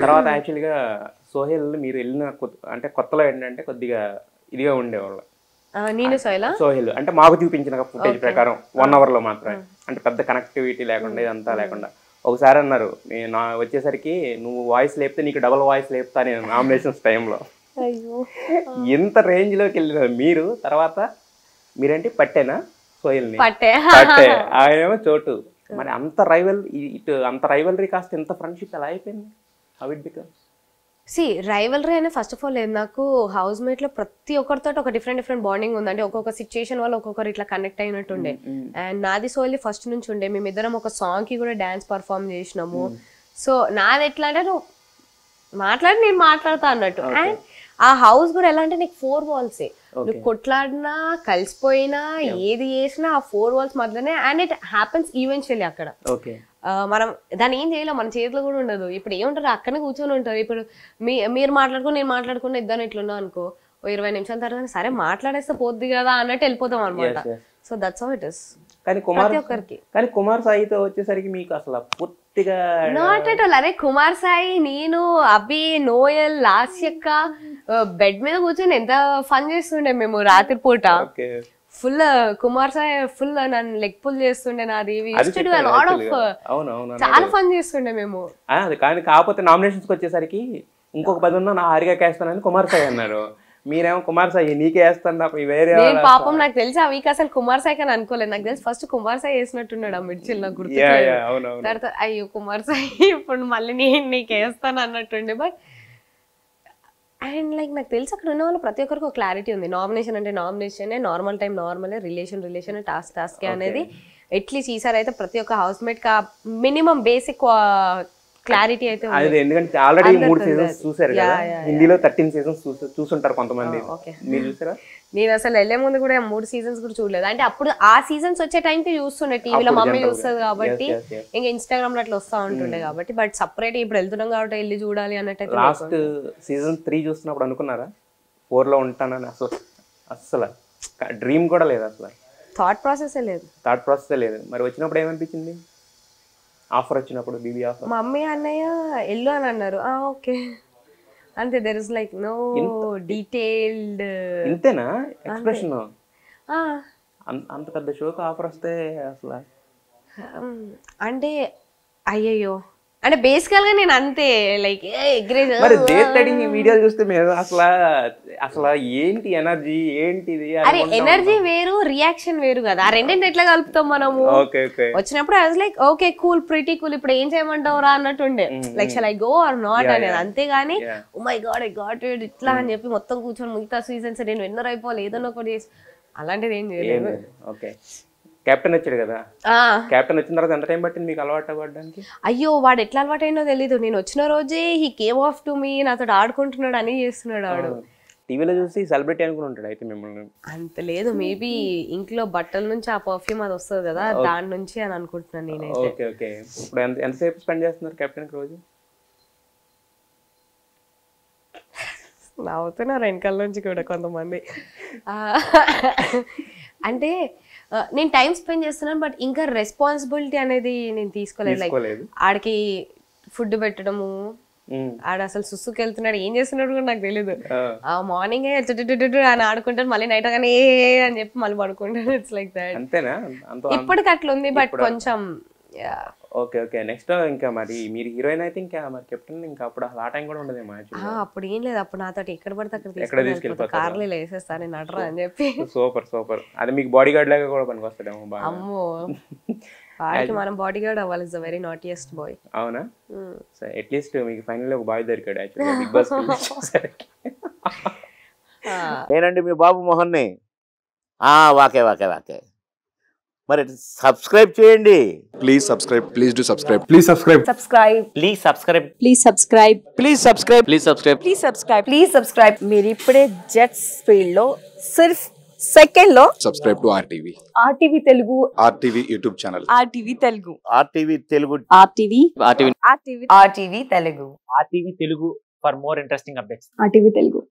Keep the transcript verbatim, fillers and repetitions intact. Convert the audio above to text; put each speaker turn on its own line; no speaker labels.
తర్వాత యాక్చువల్గా సోహెల్ మీరు వెళ్ళిన అంటే కొత్తలో ఏంటంటే కొద్దిగా ఇదిగా ఉండేవాళ్ళు.
నేను సోహెల్
సోహెల్ అంటే మాకు చూపించిన ఫుటేజ్ ప్రకారం వన్ అవర్ లో మాత్రమే, అంటే పెద్ద కనెక్టివిటీ లేకుండా ఇదంతా లేకుండా. ఒకసారి అన్నారు నా వచ్చేసరికి నువ్వు వాయిస్ లేపితే నీకు డబుల్ వాయిస్ లేపుతా నేను నామినేషన్స్ టైంలో. ఎంత రేంజ్ లోకి వెళ్ళినారు మీరు. తర్వాత మీరేంటి పట్టేనా సోహెల్ని?
పట్టే
పట్టే ఆయనేమో చోటు. మరి అంత రైవల్ ఇటు అంత రైవల్రీ కాస్త ఎంత ఫ్రెండ్షిప్ ఎలా అయిపోయింది? How it becomes?
See rivalry అనే ఫస్ట్ ఆఫ్ ఆల్ లేదు, నాకు హౌస్ మేట్ లో ప్రతి ఒక్కరితో ఒక డిఫరెంట్ డిఫరెంట్ బాండింగ్ ఉంది. అంటే ఒక్కొక్క సిచ్యుయేషన్ వల్ల ఒక్కొక్కరు ఇట్లా కనెక్ట్ అయినట్టుండే. అండ్ నాది సోహెల్ ఫస్ట్ నుంచి ఉండే, మేమిద్దరం ఒక సాంగ్ కి కూడా డాన్స్ పర్ఫామ్ చేసినాము. సో నాది ఎట్లా అంటే నువ్వు మాట్లాడి నేను మాట్లాడతా అన్నట్టు. అండ్ ఆ హౌస్ కూడా ఎలా అంటే నీకు ఫోర్ వాల్సే, నువ్వు కొట్లాడినా కలిసిపోయినా ఏది చేసినా ఆ ఫోర్ వాల్స్ మధ్యలోనే. అండ్ ఇట్ హ్యాపెన్స్ ఈవెన్చువల్లీ అక్కడ. మనం దాన్ని ఏం చేయలేం, మన చేతిలో కూడా ఉండదు. ఇప్పుడు ఏముంటారు అక్కడనే కూర్చొని ఉంటారు. ఇప్పుడు మీ మీరు మాట్లాడుకుని నేను మాట్లాడుకుని ఇద్దరు ఇట్లున్నా అనుకో, ఓ ఇరవై నిమిషాల తర్వాత సరే మాట్లాడేస్తే పోద్ది కదా అన్నట్టు వెళ్ళిపోతాం అనమాట. So that's how it is.
కానీ కుమార్ కానీ కుమార్ సాయితో వచ్చేసరికి మీకు అసలు పూర్తిగా
నాట్ ఎట్ ఆల్. అరే కుమార్ సాయి, నేను, అభి, నోయల్, లాస్యక్క బెడ్ మీద కూర్చొని ఎంత ఫన్ చేస్తుండే మేము రాత్రి పూట. ఫుల్ కుమార్ సాయి ఫుల్ నన్ను లెగ్ పుల్ చేస్తుండే, నాది చాలా ఫన్ చేస్తుండే మేము.
కానీ కాకపోతే నామినేషన్స్ వచ్చేసరికి ఇంకొక పది ఉన్నా నా హారిక వేస్తానని కుమార్ సాయి అన్నారు. మీరేమో కుమార్ సాయి నీకే వేస్తాను వేరే
పాపం. నాకు తెలిసి ఆ వీక్ అసలు కుమార్ సాయి అని అనుకోలేదు. నాకు తెలిసి ఫస్ట్ కుమార్ సాయి వేసినట్టున్నాడు ఆ మిర్చిల్, నాకు గుర్తు. తర్వాత అయ్యో కుమార్ సాయి ఇప్పుడు మళ్ళీ నేను నీకు వేస్తాను అన్నట్టుండే. బట్ అండ్ లైక్ నాకు తెలిసి అక్కడ ఉన్న వాళ్ళు ప్రతి ఒక్కరికి ఒక క్లారిటీ ఉంది. నామినేషన్ అంటే nomination, normal time normal, relation relation, task task అనేది. అట్లీస్ట్ ఈసారి అయితే ప్రతి ఒక్క హౌస్ మేట్ కా మినిమం బేసిక్ క్లారిటీ అయితే ఉంది.
ఎందుకంటే ఆల్రెడీ మూడు సీజన్స్ చూసారు కదా, హిందీలో థర్టీన్ సీజన్స్ చూసుంటారు కొంతమంది. మీరు చూసారా?
నేను అసలు వెళ్లే ముందు కూడా మూడు సీజన్స్ కూడా చూడలేదు. అంటే అప్పుడు ఆ సీజన్స్ వచ్చే టైంకి చూస్తుండే, టీవీలో మమ్మీ చూస్తుంది కాబట్టి, ఇంకా ఇన్స్టాగ్రామ్ లో అట్లా వస్తా ఉంటుండే కాబట్టి. బట్ సపరేట్ ఇప్పుడు వెళ్తున్నాం కాబట్టి వెళ్ళి చూడాలి అన్నట్టు.
లాస్ట్ సీజన్ త్రీ చూస్తున్నప్పుడు అనుకున్నారా ఫోర్ లో ఉంటానని? అసలు అసలు డ్రీమ్ కూడా లేదు, అసలు
థాట్ ప్రాసెస్ లేదు
థాట్ ప్రాసెస్ లేదు. మరి వచ్చినప్పుడు ఏమనిపించింది? ఆఫర్ వచ్చినప్పుడు బీబీ ఆఫర్,
మమ్మీ అన్నయ్య ఎల్లు అని అన్నారు. ఓకే అంతే. There is like no detailed.
ఇంతేనా ఎక్స్ప్రెషన్? అంత పెద్ద షోకి ఆఫర్ వస్తే అసలు
అంటే అయ్యయ్యో అంటే బేసికల్ గా నేను అంతే లైక్
మరి దేత్తడి వీడియోలు చూస్తే మేము అసలు అసలు ఏంటి ఎనర్జీ ఏంటిది?
అరే ఎనర్జీ వేరు, రియాక్షన్ వేరు కదా. ఆ రెండింటి ఎట్లా కలుపుతాం మనము? వచ్చినప్పుడు I was like okay cool, pretty cool, ఇప్పుడు ఏం చేయమంటావు రా అన్నట్టుండే. Like shall I go or not అనేది. అంతేగాని oh my god I got it ఇట్లా అని చెప్పి మొత్తం కూర్చొని మిగతా సీజన్స్ నేను విన్నర్ అయిపోవాలి ఏదన్నా ఒకటి అలాంటిది ఏం చేయలేదు.
ఓకే కెప్టెన్ వచ్చాడు కదా, కెప్టెన్ వచ్చిన తర్వాత ఎంత టైం పట్టింది మీకు అలవాటు అవ్వడానికి?
అయ్యో వాడు ఎట్లా అలవాటు అయినో తెలీదు. నేను వచ్చిన రోజే he came off to me, నాతో ఆడుకుంటున్నాడు అని చేస్తున్నాడు ఆడు.
టీవీలో చూసి సెలబ్రిటీ అనుకుని ఉంటాడు అయితే మిమ్మల్ని?
అంత లేదు, మేబీ ఇంట్లో బట్టల నుంచి ఆ పర్ఫ్యూమ్ అది వస్తుంది కదా దాని నుంచి అని అనుకుంటున్నాను నేనైతే.
Okay okay. ఇప్పుడు ఎంత ఎంతసేపు స్పెండ్ చేస్తున్నారు కెప్టెన్ రోజు?
నవ్వుతున్నారు వెనకాల నుంచి కూడా కొంతమంది. అంటే నేను టైం స్పెండ్ చేస్తున్నాను బట్ ఇంకా రెస్పాన్సిబిలిటీ అనేది నేను తీసుకోలేదు. లైక్ ఆడికి ఫుడ్ పెట్టడము, ఆడ అసలు సుసుకు వెళ్తున్నాడు ఏం చేస్తున్నాడు కూడా నాకు తెలీదు. ఆ మార్నింగ్ అని ఆడుకుంటాను, మళ్ళీ నైట్ కానీ ఏ అని చెప్పి మళ్ళీ పడుకుంటాను. It's like that.
అంతేనా?
ఇప్పటికి అట్లా ఉంది బట్ కొంచెం.
Okay okay. నెక్స్ట్ ఇంకా మరి మీరు హీరోయిన్ అయితే ఇంకా మరి కెప్టెన్ ఇంకా అప్పుడు ఆ టైం కూడా ఉండదేమో?
అప్పుడు ఏం లేదు, అప్పుడు నాతో ఎక్కడ పడితే అక్కడ తీసుకెళ్ళిపోతా, కార్లో వేసేస్తా నేను నడరా అని చెప్పి.
Super super. అది మీకు బాడీ గార్డ్ లాగా కూడా పనికి వస్తాడేమో.
అమ్మో వాడికి మనం బాడీ గార్డ్ అవ్వాలి. Is the very naughtiest boy.
అవునా? సో అట్లీస్ట్ మీకు ఫైనల్ ఒక బాయ్ దొరికాడు యాక్చువల్లీ బిగ్ బాస్ చూసేసరికి.
నేనండి మీ బాబు మోహన్ని. వాకే వాకే వాకే. మరి సబ్స్క్రైబ్ చేయండి.
Please subscribe. Please do subscribe. Please subscribe.
Subscribe.
Please subscribe.
Please subscribe.
Please subscribe.
Please subscribe.
Please subscribe. Please subscribe. మీరు ఇప్పుడే జెట్స్ ఫీల్డ్ లో సిర్ఫ్ సెకండ్ లో
subscribe to RTV.
RTV Telugu.
RTV YouTube channel.
RTV Telugu.
RTV Telugu.
RTV.
RTV.
RTV. RTV Telugu.
RTV Telugu for more interesting updates.
RTV Telugu.